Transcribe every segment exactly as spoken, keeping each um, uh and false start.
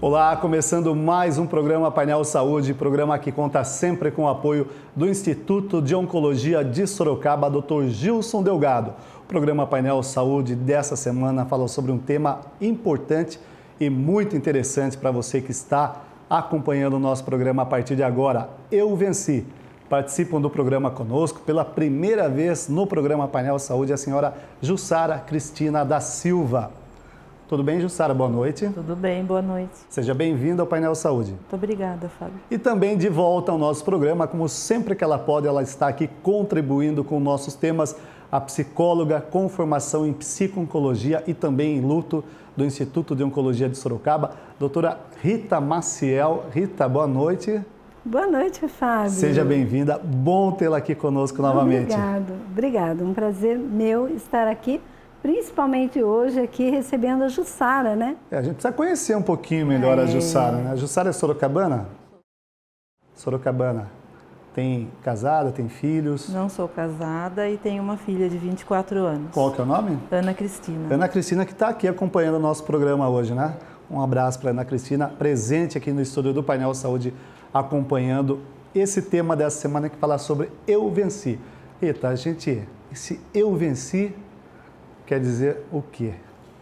Olá, começando mais um programa Painel Saúde, programa que conta sempre com o apoio do Instituto de Oncologia de Sorocaba, doutor Gilson Delgado. O programa Painel Saúde dessa semana fala sobre um tema importante e muito interessante para você que está acompanhando o nosso programa a partir de agora. Eu Venci. Participam do programa conosco pela primeira vez no programa Painel Saúde a senhora Jussara Cristina da Silva. Tudo bem, Jussara? Boa noite. Tudo bem, boa noite. Seja bem-vinda ao Painel Saúde. Muito obrigada, Fábio. E também de volta ao nosso programa, como sempre que ela pode, ela está aqui contribuindo com nossos temas, a psicóloga com formação em psico-oncologia e também em luto do Instituto de Oncologia de Sorocaba, doutora Rita Maciel. Rita, boa noite. Boa noite, Fábio. Seja bem-vinda, bom tê-la aqui conosco novamente. Obrigado, obrigado. Um prazer meu estar aqui, principalmente hoje aqui recebendo a Jussara, né? É, a gente precisa conhecer um pouquinho melhor é. a Jussara, né? A Jussara é sorocabana? Sorocabana. Tem casada, tem filhos? Não sou casada e tenho uma filha de vinte e quatro anos. Qual que é o nome? Ana Cristina. Ana Cristina que está aqui acompanhando o nosso programa hoje, né? Um abraço para Ana Cristina, presente aqui no estúdio do Painel Saúde, acompanhando esse tema dessa semana que fala sobre Eu Venci. Rita, a gente, esse Eu Venci quer dizer o quê?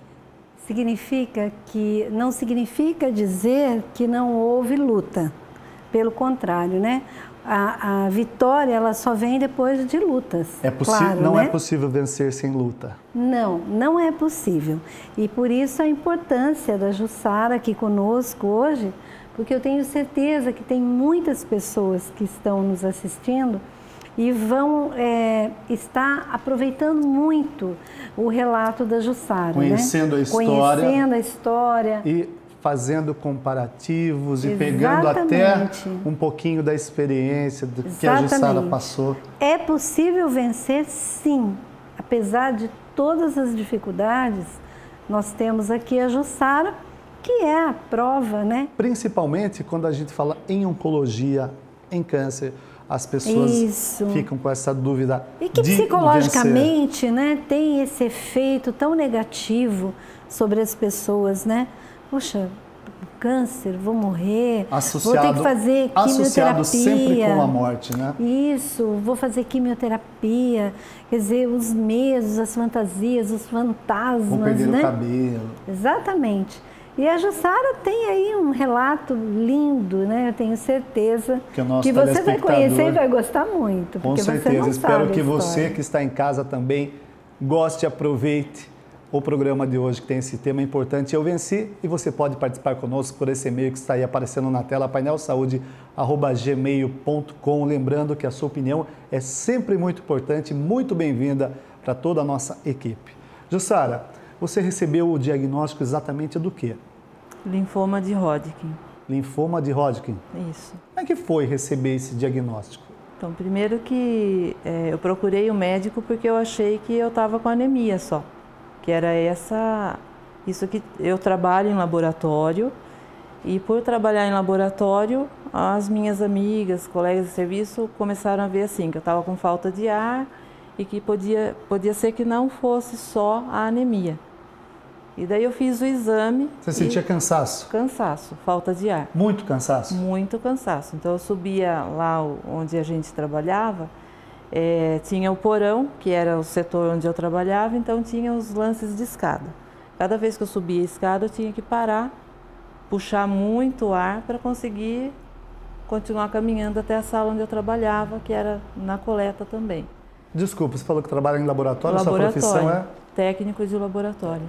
Significa que, não significa dizer que não houve luta. Pelo contrário, né? A, a vitória, ela só vem depois de lutas. É possível, claro, não né? é possível vencer sem luta. Não, não é possível. E por isso a importância da Jussara aqui conosco hoje, porque eu tenho certeza que tem muitas pessoas que estão nos assistindo e vão é, estar aproveitando muito o relato da Jussara. Conhecendo né? a história. Conhecendo a história. E fazendo comparativos Exatamente. E pegando até um pouquinho da experiência do que a Jussara passou. É possível vencer, sim. Apesar de todas as dificuldades, nós temos aqui a Jussara, que é a prova, né? Principalmente quando a gente fala em oncologia, em câncer, as pessoas Isso. ficam com essa dúvida e que de psicologicamente, né, tem esse efeito tão negativo sobre as pessoas, né? Poxa, câncer, vou morrer, associado, vou ter que fazer quimioterapia. Associado sempre com a morte, né? Isso, vou fazer quimioterapia, quer dizer, os medos, as fantasias, os fantasmas, vou perder né? o cabelo. Exatamente. E a Jussara tem aí um relato lindo, né? Eu tenho certeza que, que você vai conhecer e vai gostar muito. Com certeza, espero que você que está em casa também goste e aproveite o programa de hoje que tem esse tema importante. Eu Venci, e você pode participar conosco por esse e-mail que está aí aparecendo na tela, painel saúde arroba gmail ponto com. Lembrando que a sua opinião é sempre muito importante, muito bem-vinda para toda a nossa equipe. Jussara, você recebeu o diagnóstico exatamente do quê? Linfoma de Hodgkin. Linfoma de Hodgkin? Isso. Como é que foi receber esse diagnóstico? Então, primeiro que é, eu procurei o médico porque eu achei que eu estava com anemia só. Que era essa, isso que eu trabalho em laboratório e por trabalhar em laboratório, as minhas amigas, colegas de serviço começaram a ver assim, que eu estava com falta de ar e que podia, podia ser que não fosse só a anemia. E daí eu fiz o exame. Você sentia cansaço? Cansaço, falta de ar. Muito cansaço? Muito cansaço. Então eu subia lá onde a gente trabalhava, É, tinha o porão, que era o setor onde eu trabalhava, então tinha os lances de escada. Cada vez que eu subia a escada, eu tinha que parar, puxar muito ar para conseguir continuar caminhando até a sala onde eu trabalhava, que era na coleta também. Desculpa, você falou que trabalha em laboratório, laboratório sua profissão é? Técnico de laboratório.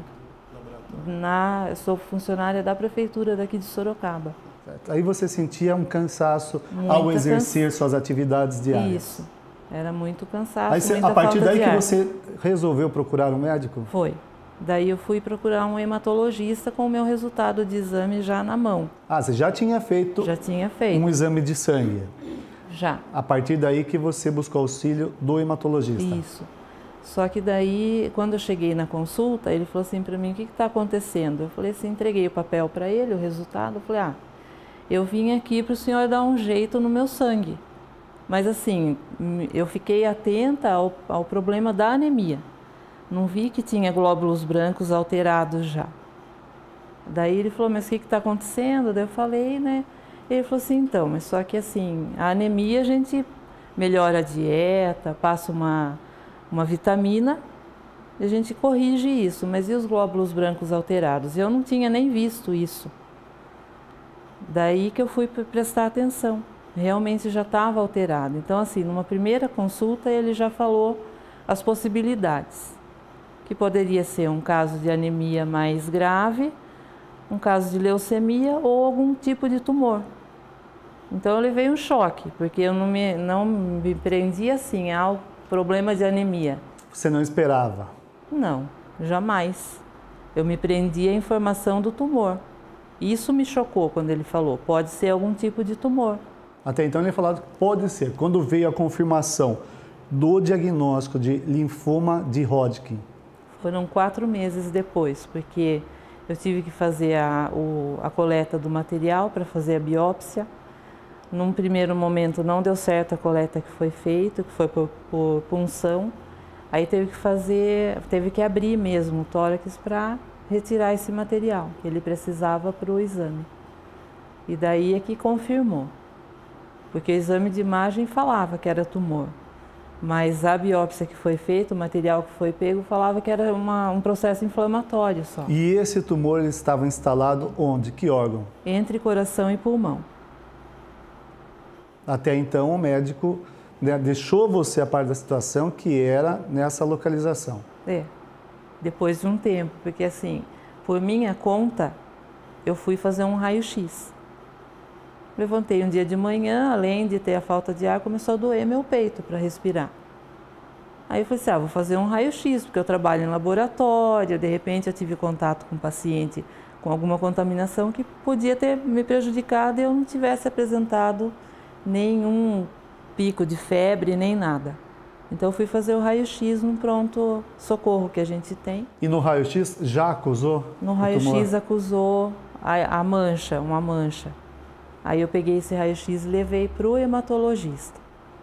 Na, eu sou funcionária da prefeitura daqui de Sorocaba. Aí você sentia um cansaço Muita ao exercer cansa... suas atividades diárias? Isso. Era muito cansaço, Aí você, muita a partir falta daí de que ar. você resolveu procurar um médico? Foi. Daí eu fui procurar um hematologista com o meu resultado de exame já na mão. Ah, você já tinha feito, já tinha feito. um exame de sangue? Já. A partir daí que você buscou auxílio do hematologista? Isso. Só que daí, quando eu cheguei na consulta, ele falou assim para mim, o que está acontecendo? Eu falei assim, entreguei o papel para ele, o resultado, eu falei, ah, eu vim aqui para o senhor dar um jeito no meu sangue. Mas assim, eu fiquei atenta ao, ao problema da anemia. Não vi que tinha glóbulos brancos alterados já. Daí ele falou, mas o que está acontecendo? Daí eu falei, né? Ele falou assim, então, mas só que assim, a anemia a gente melhora a dieta, passa uma, uma vitamina, e a gente corrige isso, mas e os glóbulos brancos alterados? Eu não tinha nem visto isso. Daí que eu fui prestar atenção, realmente já estava alterado. Então assim, numa primeira consulta ele já falou as possibilidades, que poderia ser um caso de anemia mais grave, um caso de leucemia ou algum tipo de tumor. Então eu levei um choque, porque eu não me, não me prendi assim ao problema de anemia. Você não esperava? Não, jamais. Eu me prendi à informação do tumor. Isso me chocou quando ele falou, pode ser algum tipo de tumor. Até então ele falou que pode ser. Quando veio a confirmação do diagnóstico de linfoma de Hodgkin? Foram quatro meses depois, porque eu tive que fazer a, o, a coleta do material para fazer a biópsia. Num primeiro momento não deu certo a coleta que foi feita, que foi por, por punção. Aí teve que fazer, teve que abrir mesmo o tórax para retirar esse material que ele precisava para o exame. E daí é que confirmou, porque o exame de imagem falava que era tumor, mas a biópsia que foi feita, o material que foi pego, falava que era uma, um processo inflamatório só. E esse tumor ele estava instalado onde? Que órgão? Entre coração e pulmão. Até então o médico, né, deixou você a par da situação que era nessa localização. É, depois de um tempo, porque assim, por minha conta, eu fui fazer um raio-x. Levantei um dia de manhã, além de ter a falta de ar, começou a doer meu peito para respirar. Aí eu falei assim, ah, vou fazer um raio-x, porque eu trabalho em laboratório, de repente eu tive contato com um paciente com alguma contaminação que podia ter me prejudicado e eu não tivesse apresentado nenhum pico de febre, nem nada. Então eu fui fazer o raio-x no pronto-socorro que a gente tem. E no raio-x já acusou? No raio-x acusou a, a mancha, uma mancha. Aí eu peguei esse raio-x e levei para o hematologista.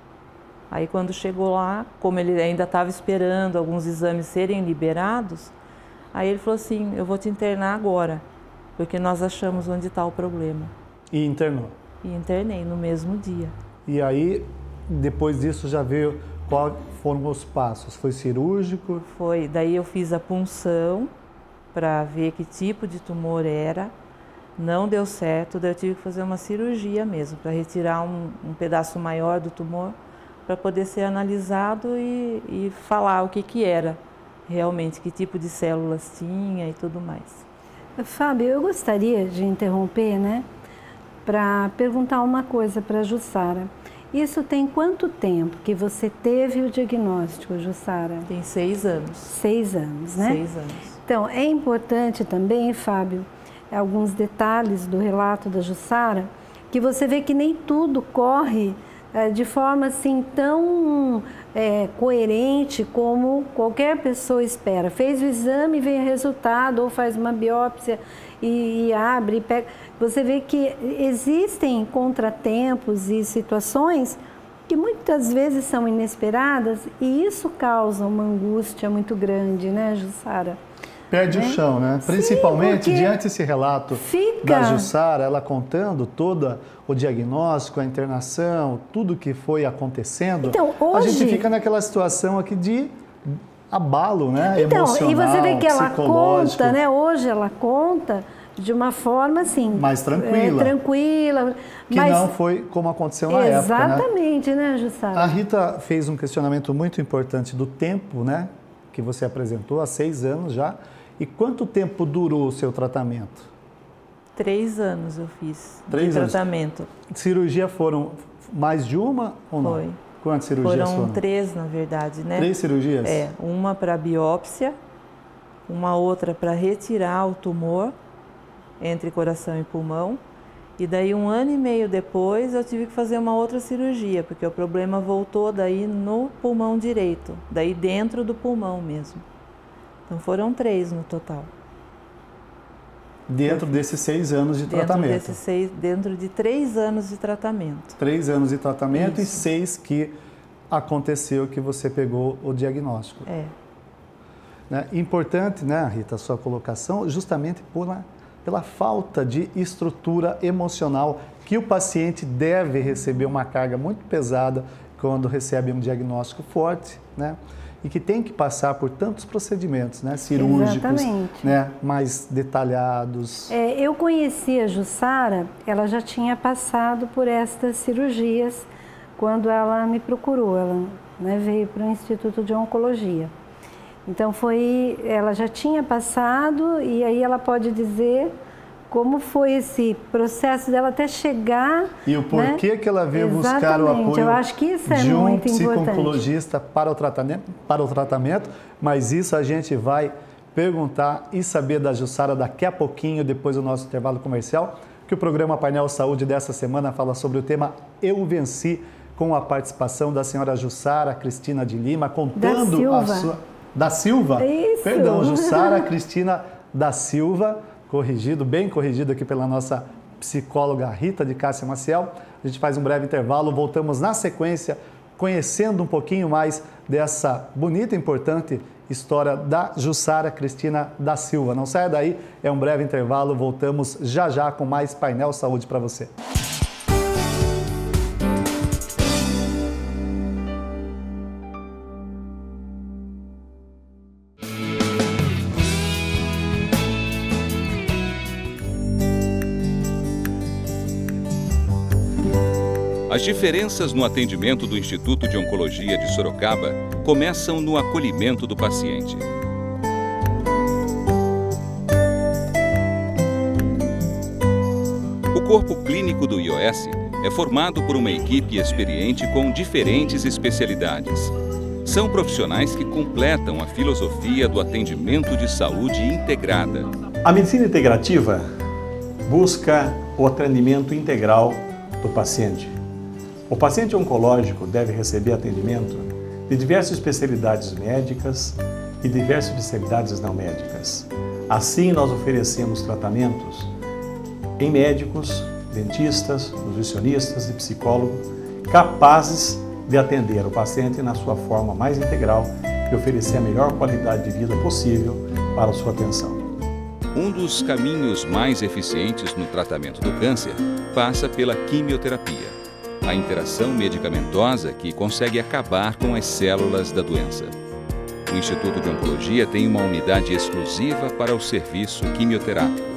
Aí quando chegou lá, como ele ainda estava esperando alguns exames serem liberados, aí ele falou assim, eu vou te internar agora, porque nós achamos onde está o problema. E internou? E internei no mesmo dia. E aí, depois disso já veio, quais foram os passos? Foi cirúrgico? Foi, daí eu fiz a punção para ver que tipo de tumor era. Não deu certo, daí eu tive que fazer uma cirurgia mesmo, para retirar um, um pedaço maior do tumor, para poder ser analisado e, e falar o que que era realmente, que tipo de células tinha e tudo mais. Fábio, eu gostaria de interromper, né, para perguntar uma coisa para a Jussara. Isso tem quanto tempo que você teve o diagnóstico, Jussara? Tem seis anos. Seis anos, né? Seis anos. Então, é importante também, Fábio, alguns detalhes do relato da Jussara, que você vê que nem tudo corre é, de forma assim tão é, coerente como qualquer pessoa espera. Fez o exame, vem o resultado, ou faz uma biópsia e, e abre, e pega. Você vê que existem contratempos e situações que muitas vezes são inesperadas e isso causa uma angústia muito grande, né, Jussara? Perde né? o chão, né? Principalmente Sim, diante desse relato fica... da Jussara, ela contando todo o diagnóstico, a internação, tudo que foi acontecendo, então, hoje... a gente fica naquela situação aqui de abalo, né? Então, emocional, e você vê que ela psicológico. conta, né? Hoje ela conta de uma forma assim... Mais tranquila. É, tranquila. Que mas... não foi como aconteceu na Exatamente, época, né? Exatamente, né, Jussara? A Rita fez um questionamento muito importante do tempo, né? Que você apresentou há seis anos já. E quanto tempo durou o seu tratamento? Três anos eu fiz Três de anos. tratamento. Cirurgia foram mais de uma ou não? Foi. Quantas cirurgias foram? Foram três, na verdade, né? Três cirurgias? É, uma para biópsia, uma outra para retirar o tumor entre coração e pulmão. E daí um ano e meio depois eu tive que fazer uma outra cirurgia, porque o problema voltou daí no pulmão direito, daí dentro do pulmão mesmo. Então foram três no total. Dentro desses seis anos de dentro tratamento? Desses seis, dentro de três anos de tratamento. Três anos de tratamento. Isso. E seis que aconteceu que você pegou o diagnóstico. É. Né? Importante, né, Rita, a sua colocação, justamente por pela falta de estrutura emocional que o paciente deve receber uma carga muito pesada quando recebe um diagnóstico forte, né? E que tem que passar por tantos procedimentos, né, cirúrgicos, né, mais detalhados. É, eu conheci a Jussara, ela já tinha passado por estas cirurgias quando ela me procurou, ela, né, veio para o Instituto de Oncologia. Então foi, ela já tinha passado e aí ela pode dizer como foi esse processo dela até chegar. E o porquê, né, que ela veio Exatamente. buscar o apoio Eu acho que isso é de um muito psico-oncologista para o tratamento, para o tratamento, mas isso a gente vai perguntar e saber da Jussara daqui a pouquinho, depois do nosso intervalo comercial, que o programa Painel Saúde dessa semana fala sobre o tema Eu Venci, com a participação da senhora Jussara Cristina de Lima, contando da Silva. a sua... Da Silva? Isso. Perdão, Jussara Cristina da Silva, corrigido, bem corrigido aqui pela nossa psicóloga Rita de Cássia Maciel. A gente faz um breve intervalo, voltamos na sequência, conhecendo um pouquinho mais dessa bonita e importante história da Jussara Cristina da Silva. Não saia daí, é um breve intervalo, voltamos já já com mais Painel Saúde para você. As diferenças no atendimento do Instituto de Oncologia de Sorocaba começam no acolhimento do paciente. O corpo clínico do I O S é formado por uma equipe experiente com diferentes especialidades. São profissionais que completam a filosofia do atendimento de saúde integrada. A medicina integrativa busca o atendimento integral do paciente. O paciente oncológico deve receber atendimento de diversas especialidades médicas e diversas especialidades não médicas. Assim, nós oferecemos tratamentos em médicos, dentistas, nutricionistas e psicólogos capazes de atender o paciente na sua forma mais integral e oferecer a melhor qualidade de vida possível para a sua atenção. Um dos caminhos mais eficientes no tratamento do câncer passa pela quimioterapia, a interação medicamentosa que consegue acabar com as células da doença. O Instituto de Oncologia tem uma unidade exclusiva para o serviço quimioterápico.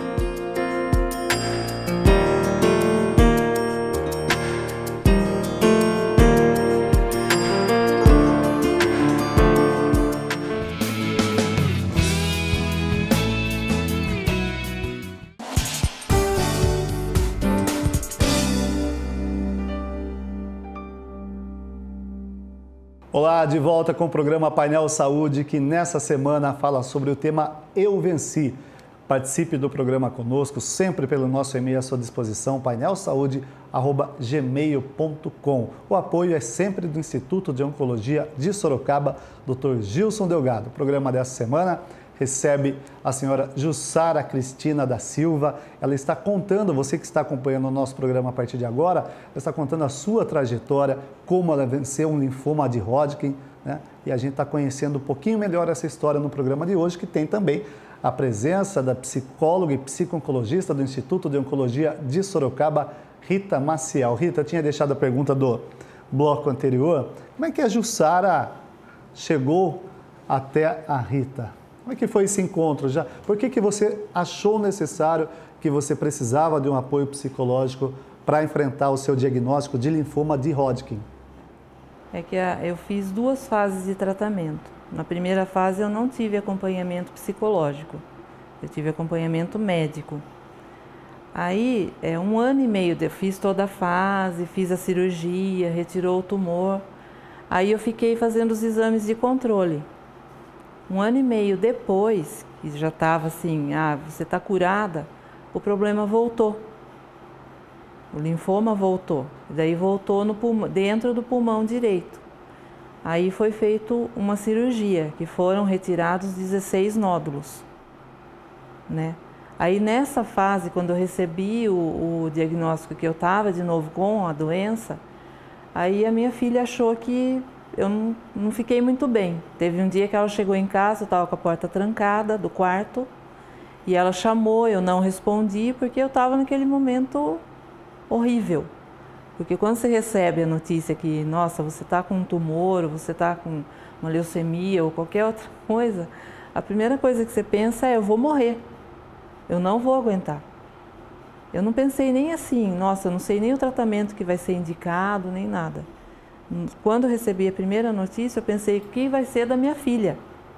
Olá, de volta com o programa Painel Saúde, que nessa semana fala sobre o tema Eu Venci. Participe do programa conosco, sempre pelo nosso e-mail à sua disposição, painel saúde arroba gmail ponto com. O apoio é sempre do Instituto de Oncologia de Sorocaba, doutor Gilson Delgado. O programa dessa semana recebe a senhora Jussara Cristina da Silva. Ela está contando, você que está acompanhando o nosso programa a partir de agora, ela está contando a sua trajetória, como ela venceu um linfoma de Hodgkin, né? E a gente está conhecendo um pouquinho melhor essa história no programa de hoje, que tem também a presença da psicóloga e psico-oncologista do Instituto de Oncologia de Sorocaba, Rita Maciel. Rita, tinha deixado a pergunta do bloco anterior. Como é que a Jussara chegou até a Rita? Como é que foi esse encontro? Já? Por que que você achou necessário que você precisava de um apoio psicológico para enfrentar o seu diagnóstico de linfoma de Hodgkin? É que eu fiz duas fases de tratamento. Na primeira fase eu não tive acompanhamento psicológico, eu tive acompanhamento médico. Aí, é, um ano e meio, eu fiz toda a fase, fiz a cirurgia, retirou o tumor. Aí eu fiquei fazendo os exames de controle. Um ano e meio depois, que já estava assim, ah, você está curada, o problema voltou. O linfoma voltou. Daí voltou no pulmão, dentro do pulmão direito. Aí foi feita uma cirurgia, que foram retirados dezesseis nódulos, né? Aí nessa fase, quando eu recebi o, o diagnóstico que eu estava de novo com a doença, aí a minha filha achou que eu não, não fiquei muito bem. Teve um dia que ela chegou em casa, eu estava com a porta trancada do quarto, E ela chamou, eu não respondi porque eu estava naquele momento horrível. Porque quando você recebe a notícia que, nossa, você está com um tumor, ou você está com uma leucemia ou qualquer outra coisa, a primeira coisa que você pensa é, eu vou morrer, eu não vou aguentar. Eu não pensei nem assim, nossa, eu não sei nem o tratamento que vai ser indicado, nem nada. Quando eu recebi a primeira notícia, eu pensei, o que vai ser da minha filha?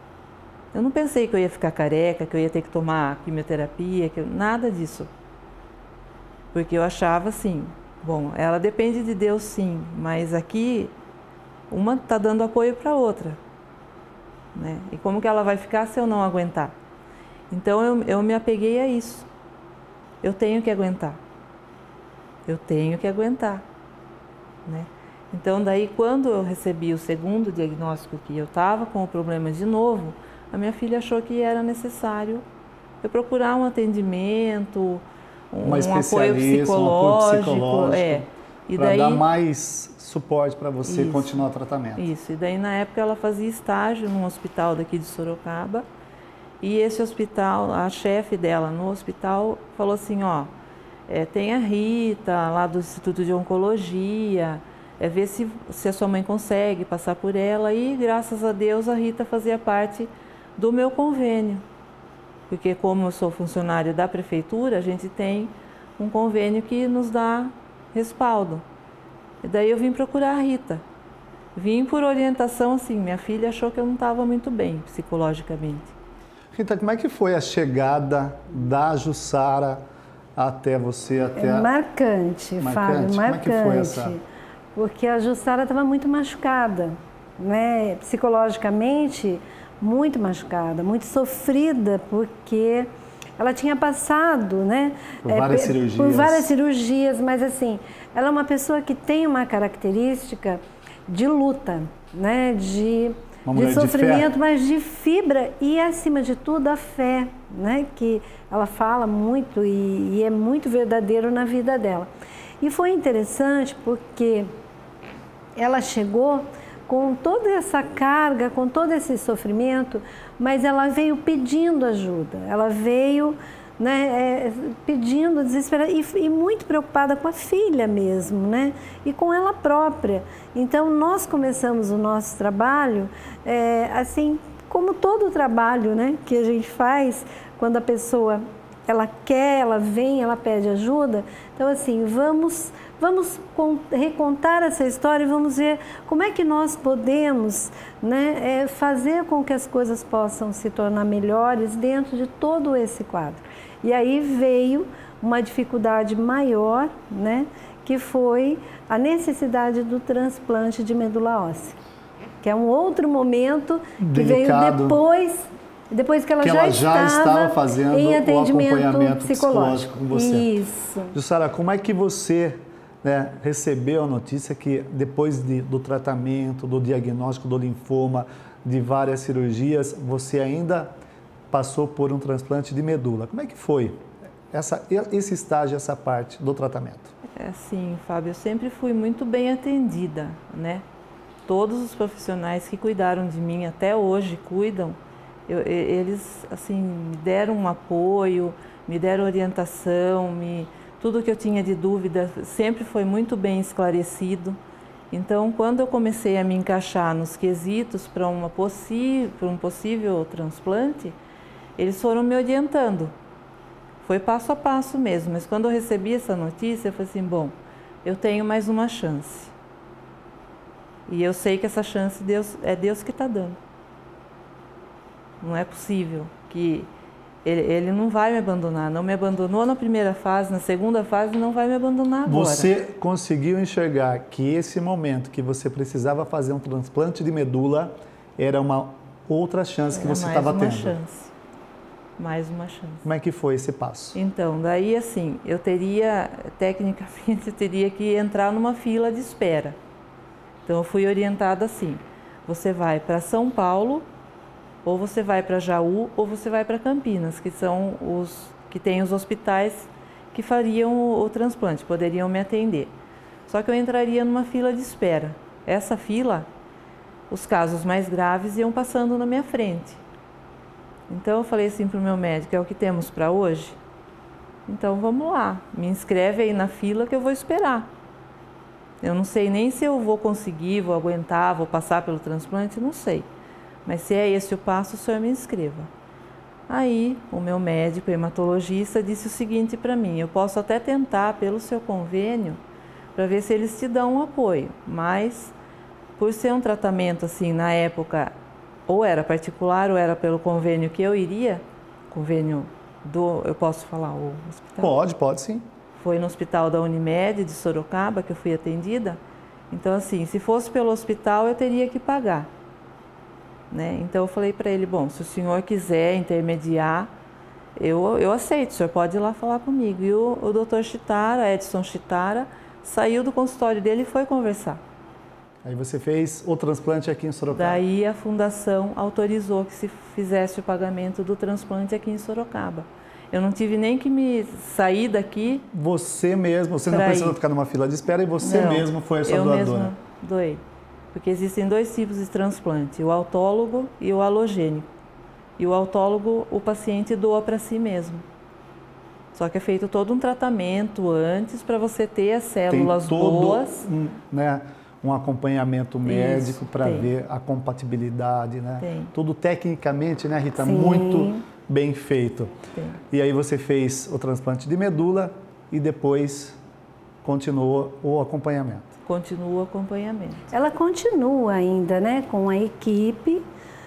Eu não pensei que eu ia ficar careca, que eu ia ter que tomar quimioterapia, que eu, nada disso. Porque eu achava assim, bom, ela depende de Deus sim, mas aqui uma está dando apoio para a outra, né? E como que ela vai ficar se eu não aguentar? Então eu, eu me apeguei a isso. Eu tenho que aguentar. Eu tenho que aguentar, né? Então daí quando eu recebi o segundo diagnóstico que eu estava com o problema de novo, a minha filha achou que era necessário eu procurar um atendimento, um, Uma um apoio psicológico, um apoio psicológico é. E para daí dar mais suporte para você isso, continuar o tratamento. Isso, e daí na época ela fazia estágio num hospital daqui de Sorocaba, e esse hospital, a chefe dela no hospital falou assim, ó, é, tem a Rita lá do Instituto de Oncologia, é ver se, se a sua mãe consegue passar por ela, e graças a Deus a Rita fazia parte do meu convênio, porque como eu sou funcionário da prefeitura, a gente tem um convênio que nos dá respaldo. E daí eu vim procurar a Rita. Vim por orientação assim, minha filha achou que eu não estava muito bem psicologicamente. Rita, como é que foi a chegada da Jussara até você? Até é marcante, a... Fábio, marcante. marcante. Como é que foi essa... Porque a Jussara estava muito machucada, né? Psicologicamente muito machucada, muito sofrida, porque ela tinha passado, né? Por várias é, cirurgias. Por várias cirurgias, mas assim, ela é uma pessoa que tem uma característica de luta, né? De, de sofrimento, de mas de fibra e, acima de tudo, a fé, né? Que ela fala muito e, e é muito verdadeiro na vida dela. E foi interessante porque ela chegou com toda essa carga, com todo esse sofrimento, mas ela veio pedindo ajuda, ela veio, né, é, pedindo, desesperada e, e muito preocupada com a filha mesmo, né, e com ela própria. Então nós começamos o nosso trabalho, é, assim, como todo o trabalho, né, que a gente faz quando a pessoa ela quer, ela vem, ela pede ajuda. Então assim, vamos Vamos recontar essa história e vamos ver como é que nós podemos, né, é, fazer com que as coisas possam se tornar melhores dentro de todo esse quadro. E aí veio uma dificuldade maior, né, que foi a necessidade do transplante de medula óssea, que é um outro momento que delicado. veio depois... Depois que ela, que já, ela já estava, estava fazendo em o atendimento acompanhamento psicológico. psicológico com você. Isso. Jussara, como é que você, né, recebeu a notícia que depois de, do tratamento, do diagnóstico do linfoma, de várias cirurgias, você ainda passou por um transplante de medula? Como é que foi essa, esse estágio, essa parte do tratamento? É assim, Fábio, eu sempre fui muito bem atendida, né? Todos os profissionais que cuidaram de mim até hoje cuidam. Eu, eles assim me deram um apoio, me deram orientação, me, tudo que eu tinha de dúvida sempre foi muito bem esclarecido. Então, quando eu comecei a me encaixar nos quesitos para uma possi para um possível transplante, eles foram me orientando. Foi passo a passo mesmo, mas quando eu recebi essa notícia, eu falei assim, bom, eu tenho mais uma chance. E eu sei que essa chance Deus, é Deus que está dando. Não é possível que ele, ele não vai me abandonar. Não me abandonou na primeira fase, na segunda fase não vai me abandonar agora. Você conseguiu enxergar que esse momento que você precisava fazer um transplante de medula era uma outra chance que você estava tendo? Mais uma chance. Mais uma chance. Como é que foi esse passo? Então, daí assim, eu teria, tecnicamente, eu teria que entrar numa fila de espera. Então, eu fui orientada assim, você vai para São Paulo, ou você vai para Jaú, ou você vai para Campinas, que são os que têm os hospitais que fariam o, o transplante, poderiam me atender. Só que eu entraria numa fila de espera. Essa fila, os casos mais graves iam passando na minha frente. Então eu falei assim para o meu médico, é o que temos para hoje? Então vamos lá, me inscreve aí na fila que eu vou esperar. Eu não sei nem se eu vou conseguir, vou aguentar, vou passar pelo transplante, não sei. Mas se é esse o passo, o senhor me inscreva. Aí o meu médico hematologista disse o seguinte para mim, eu posso até tentar pelo seu convênio para ver se eles te dão um apoio, mas por ser um tratamento assim, na época, ou era particular ou era pelo convênio que eu iria, convênio do, eu posso falar o hospital? Pode, pode sim. Foi no hospital da Unimed de Sorocaba que eu fui atendida. Então assim, se fosse pelo hospital eu teria que pagar, né? Então eu falei para ele, bom, se o senhor quiser intermediar, eu, eu aceito, o senhor pode ir lá falar comigo. E o, o doutor Chitara, Edson Chitara, saiu do consultório dele e foi conversar. Aí você fez o transplante aqui em Sorocaba. Daí a fundação autorizou que se fizesse o pagamento do transplante aqui em Sorocaba. Eu não tive nem que me sair daqui. Você mesmo, você não precisou ficar numa fila de espera e você não, mesmo foi essa eu doadora? Eu mesma doei. Porque existem dois tipos de transplante, o autólogo e o halogênico. E o autólogo, o paciente doa para si mesmo. Só que é feito todo um tratamento antes para você ter as células tem todo boas. Um, né, um acompanhamento médico para ver a compatibilidade, né? Tem. Tudo tecnicamente, né, Rita? Sim. Muito bem feito. Tem. E aí você fez o transplante de medula e depois continuou o acompanhamento. Continua o acompanhamento. Ela continua ainda, né, com a equipe,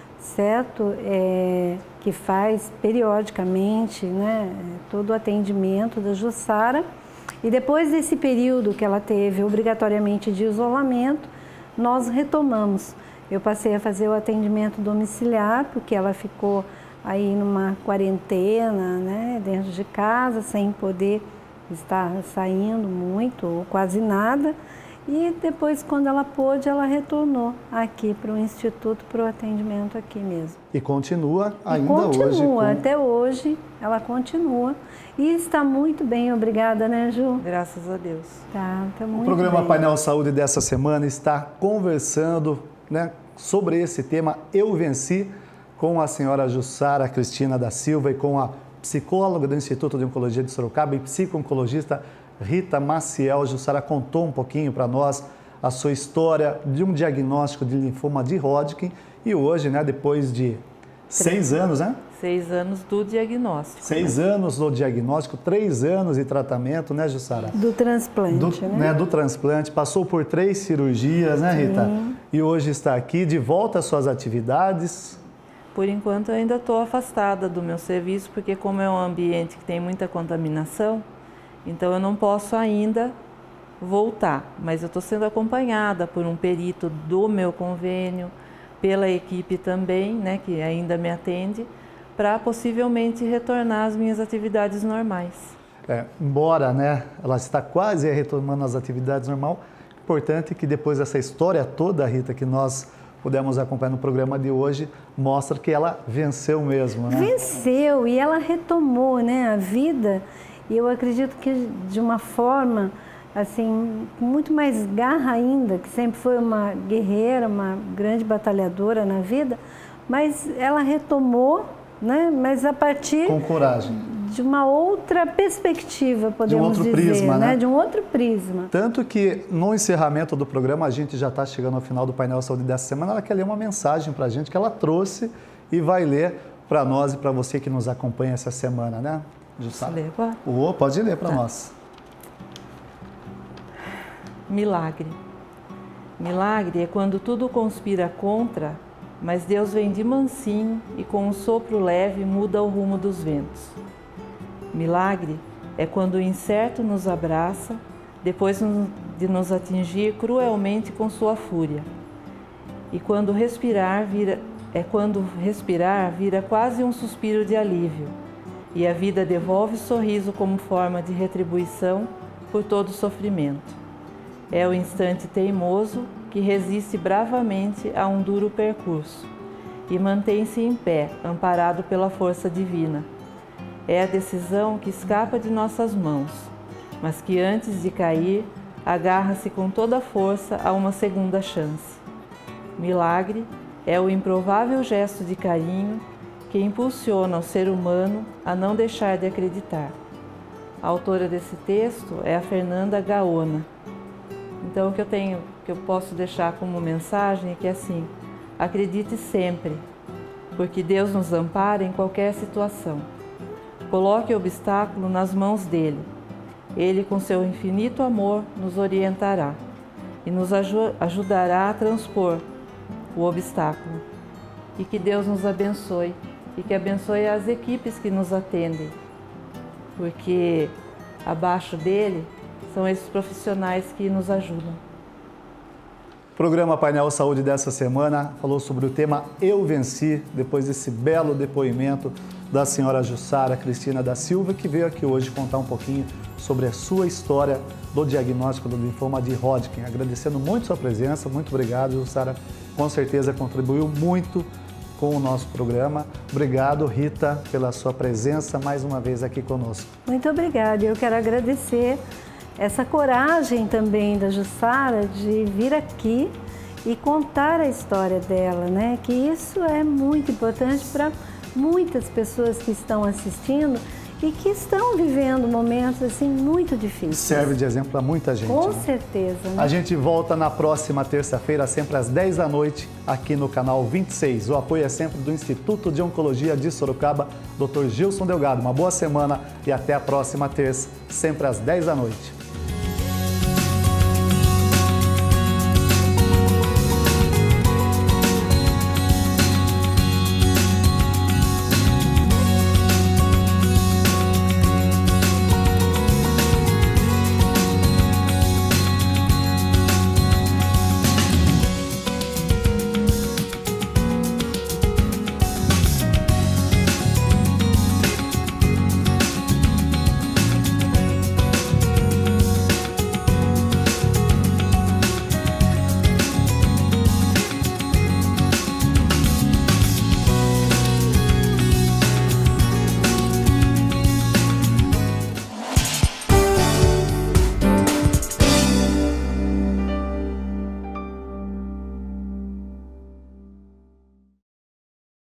certo? É, que faz periodicamente, né, todo o atendimento da Jussara. E depois desse período que ela teve obrigatoriamente de isolamento, nós retomamos. Eu passei a fazer o atendimento domiciliar, porque ela ficou aí numa quarentena, né, dentro de casa, sem poder estar saindo muito ou quase nada. E depois, quando ela pôde, ela retornou aqui para o Instituto, para o atendimento aqui mesmo. E continua e ainda continua, hoje? Com... até hoje ela continua. E está muito bem, obrigada, né, Ju? Graças a Deus. Tá, tá muito O programa bem. Painel Saúde dessa semana está conversando, né, sobre esse tema Eu Venci, com a senhora Jussara Cristina da Silva e com a psicóloga do Instituto de Oncologia de Sorocaba e psico-oncologista Rita Maciel. Jussara contou um pouquinho para nós a sua história de um diagnóstico de linfoma de Hodgkin e hoje, né, depois de seis anos, né? Seis anos do diagnóstico. Seis né? anos do diagnóstico, três anos de tratamento, né, Jussara? Do transplante, do, né? né? Do transplante, passou por três cirurgias, né, Rita? Sim. E hoje está aqui, de volta às suas atividades. Por enquanto, eu ainda estou afastada do meu serviço, porque como é um ambiente que tem muita contaminação, então eu não posso ainda voltar. Mas eu estou sendo acompanhada por um perito do meu convênio, pela equipe também, né, que ainda me atende, para possivelmente retornar às minhas atividades normais. É, embora, né, ela está quase retomando as atividades normal, importante que depois dessa história toda, Rita, que nós pudemos acompanhar no programa de hoje, mostra que ela venceu mesmo, né? Venceu e ela retomou, né, a vida, e eu acredito que de uma forma, assim, com muito mais garra ainda, que sempre foi uma guerreira, uma grande batalhadora na vida, mas ela retomou, né, mas a partir... Com coragem. De uma outra perspectiva, podemos de um outro dizer, prisma, né? né? De um outro prisma. Tanto que no encerramento do programa, a gente já está chegando ao final do painel Saúde dessa semana, ela quer ler uma mensagem para a gente que ela trouxe e vai ler para nós e para você que nos acompanha essa semana, né, Jussara? Posso ler agora? Oh, pode ler para Tá. nós. Milagre. Milagre é quando tudo conspira contra, mas Deus vem de mansinho e com um sopro leve muda o rumo dos ventos. Milagre é quando o incerto nos abraça, depois de nos atingir cruelmente com sua fúria. E quando respirar vira, é quando respirar vira quase um suspiro de alívio, e a vida devolve sorriso como forma de retribuição por todo o sofrimento. É o instante teimoso que resiste bravamente a um duro percurso e mantém-se em pé, amparado pela força divina. É a decisão que escapa de nossas mãos, mas que antes de cair, agarra-se com toda a força a uma segunda chance. Milagre é o improvável gesto de carinho que impulsiona o ser humano a não deixar de acreditar. A autora desse texto é a Fernanda Gaona. Então, o que eu tenho, que eu posso deixar como mensagem é que assim, acredite sempre, porque Deus nos ampara em qualquer situação. Coloque o obstáculo nas mãos dele. Ele, com seu infinito amor, nos orientará e nos ajudará a transpor o obstáculo. E que Deus nos abençoe e que abençoe as equipes que nos atendem, porque abaixo dele são esses profissionais que nos ajudam. O programa Painel Saúde dessa semana falou sobre o tema Eu Venci, depois desse belo depoimento da senhora Jussara Cristina da Silva, que veio aqui hoje contar um pouquinho sobre a sua história do diagnóstico do linfoma de Hodgkin. Agradecendo muito sua presença, muito obrigado, Jussara. Com certeza contribuiu muito com o nosso programa. Obrigado, Rita, pela sua presença mais uma vez aqui conosco. Muito obrigada. Eu quero agradecer essa coragem também da Jussara de vir aqui e contar a história dela, né? Que isso é muito importante para muitas pessoas que estão assistindo e que estão vivendo momentos assim muito difíceis. Serve de exemplo para muita gente. Com né? certeza. Né? A gente volta na próxima terça-feira, sempre às dez da noite, aqui no canal vinte e seis. O apoio é sempre do Instituto de Oncologia de Sorocaba, doutor Gilson Delgado. Uma boa semana e até a próxima terça, sempre às dez da noite.